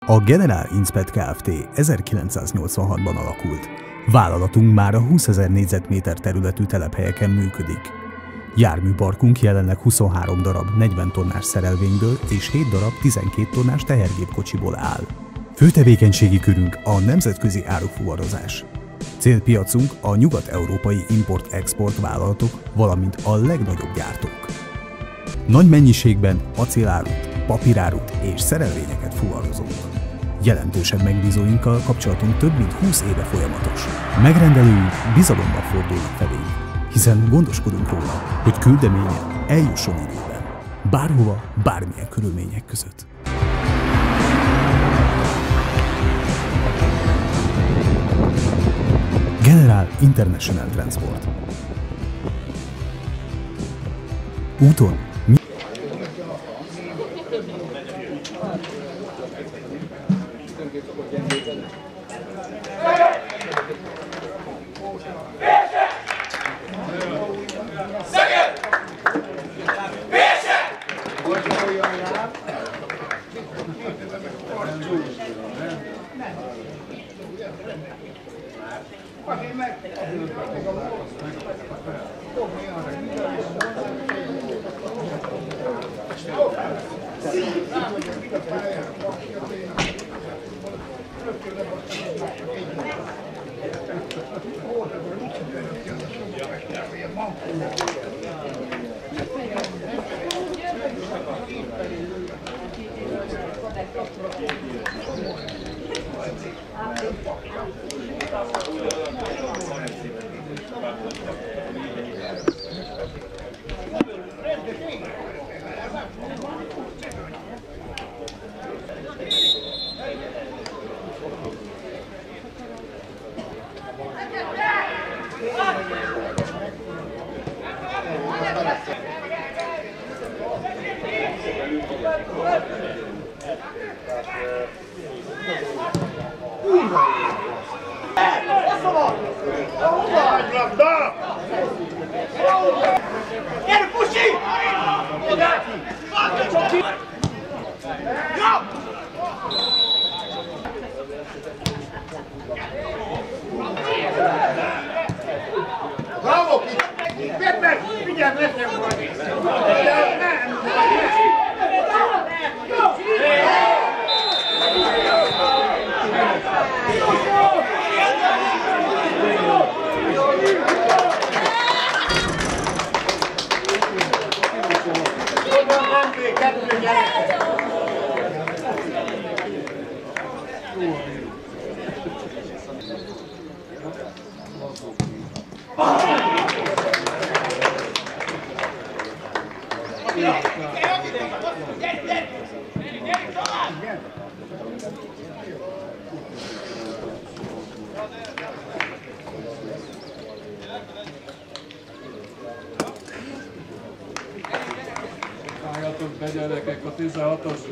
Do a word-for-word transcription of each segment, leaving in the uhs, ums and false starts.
A General Inspect Kft. ezerkilencszáznyolcvanhatban alakult. Vállalatunk már a húszezer négyzetméter területű telephelyeken működik. Járműparkunk jelenleg huszonhárom darab negyven tonnás szerelvényből és hét darab tizenkét tonnás tehergépkocsiból áll. Fő tevékenységi körünk a nemzetközi árufuvarozás. Célpiacunk a nyugat-európai import-export vállalatok, valamint a legnagyobb gyártók. Nagy mennyiségben acélárut, papírárut és szerelvényeket fuvarozunk. Jelentősebb megbízóinkkal kapcsolatunk több mint húsz éve folyamatos. Megrendelőink bizalommal fordulnak felénk, hiszen gondoskodunk róla, hogy küldeménye eljusson időben. Bárhova, bármilyen körülmények között. General International Transport. Úton mi... Bravo! Figyelj, nekem vagy! Álljatok be, gyerekek, a tizenhatosra.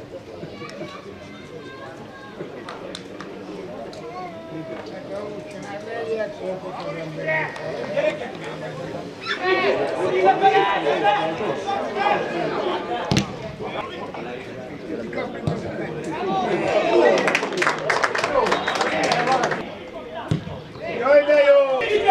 Jaj, de jó!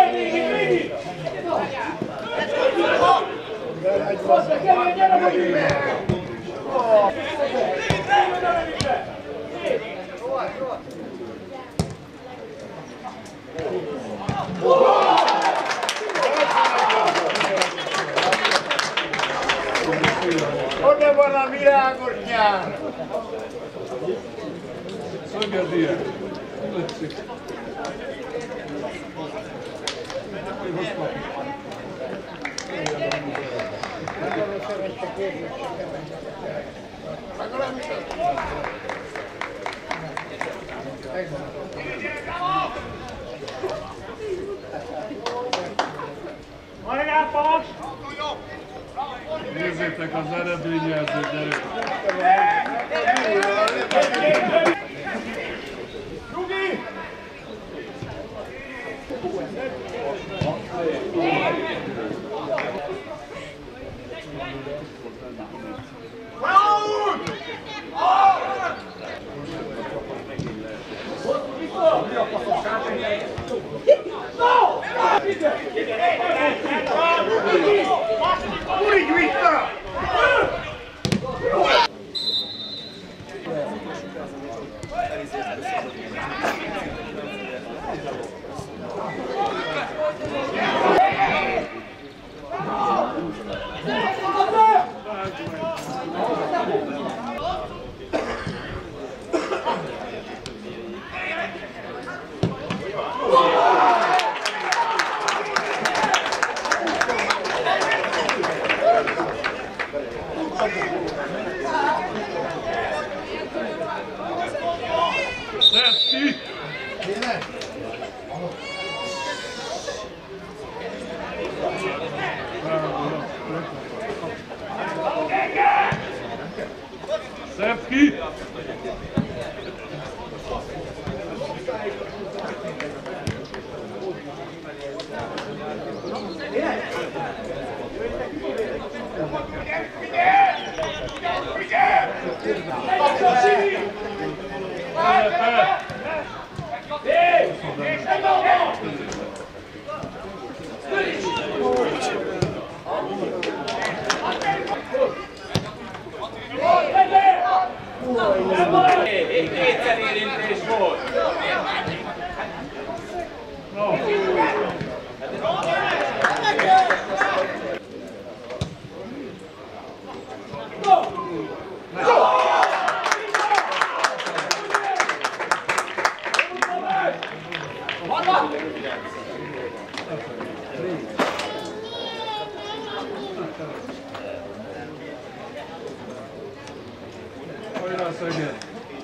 Oda van a világos nyár! Szöged ilyen! Nézzétek az eredményjelzőt, gyerekek! Úgy vissza! Szedki! Szedki! Kétszer érintés volt! Hajrá, Szeged!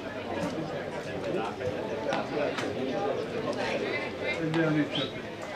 Egyenlítsetek!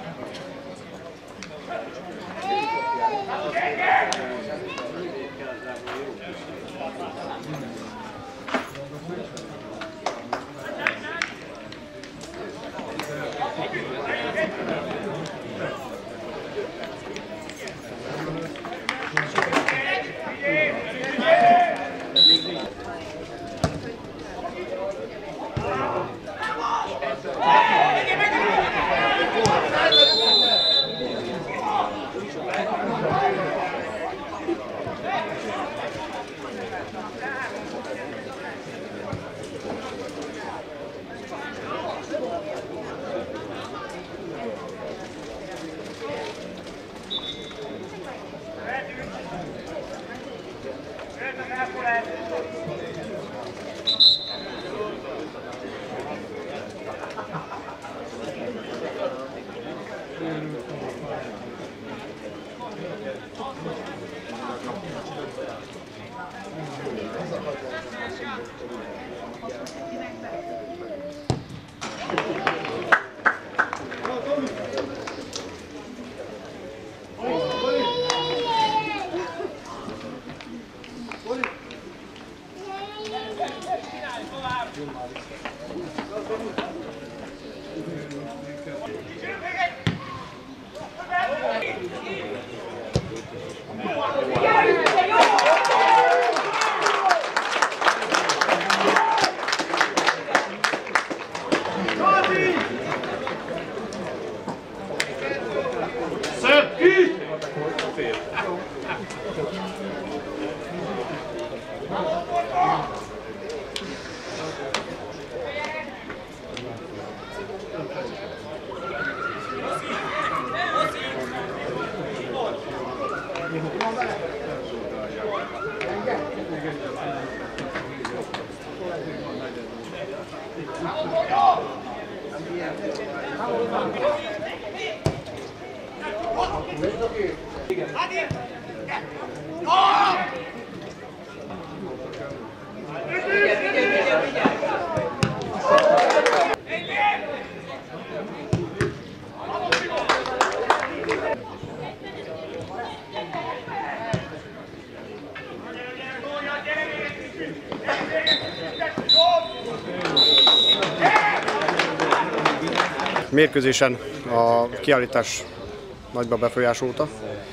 Mérkőzésen a kiállítás nagyban befolyásolta,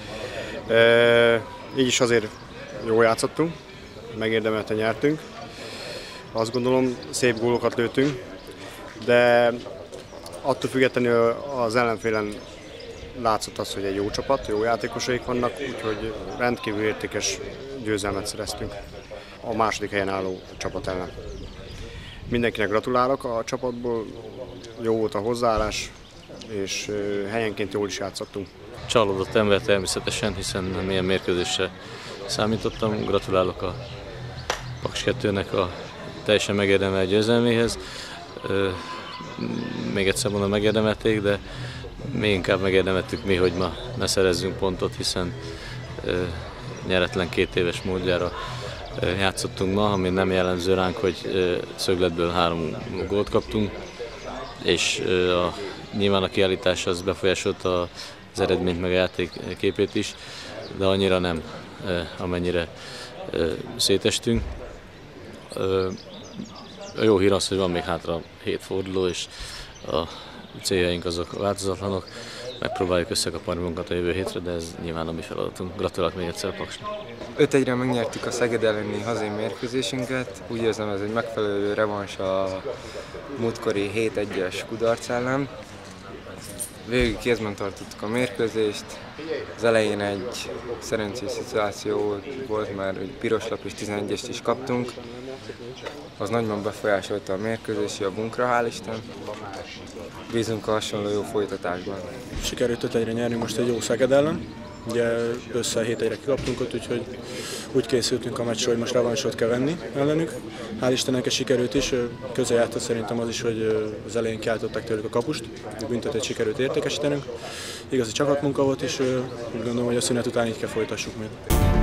így is azért jól játszottunk, megérdemelten nyertünk. Azt gondolom, szép gólokat lőttünk, de attól függetlenül az ellenfélen látszott az, hogy egy jó csapat, jó játékosaik vannak, úgyhogy rendkívül értékes győzelmet szereztünk a második helyen álló csapat ellen. Mindenkinek gratulálok a csapatból, jó volt a hozzáállás, és helyenként jól is játszottunk. Csalódott ember természetesen, hiszen nem ilyen mérkőzésre számítottam. Gratulálok a Paks kettőnek a teljesen megérdemelt győzelméhez. Még egyszer mondom, megérdemelték, de még inkább megérdemeltük mi, hogy ma ne szerezzünk pontot, hiszen nyeretlen két éves módjára játszottunk ma, ami nem jellemző ránk, hogy szögletből három gólt kaptunk, és a, nyilván a kiállítás az befolyásolta az eredményt meg a játék képét is, de annyira nem, amennyire szétestünk. A jó hír az, hogy van még hátra hét forduló, és a céljaink azok változatlanok. Megpróbáljuk összekapni magunkat a jövő hétre, de ez nyilván a mi feladatunk. Gratulálok még egyszer a Paksnak. öt egyre megnyertük a Szeged elleni hazai mérkőzésünket. Úgy érzem, ez egy megfelelő revans a múltkori hét egyes kudarc ellen. Végig kézben tartottuk a mérkőzést. Az elején egy szerencsés szituáció volt, mert egy piros lap és tizenegyest is kaptunk. Az nagyban befolyásolta a mérkőzést, javunkra, hál' Isten. Bízunk a hasonló jó folytatásban. Sikerült öt egyre nyerni most egy jó Szeged ellen. Ugye össze hét egyre kikaptunk ott, úgyhogy úgy készültünk a meccsre, hogy most revansot kell venni ellenük. Hál' Istennek ez sikerült is, közrejátszott szerintem az is, hogy az elején kiállították tőlük a kapust, büntetőt sikerült értékesítenünk. Igazi csapatmunka volt, és úgy gondolom, hogy a szünet után így kell folytassuk még.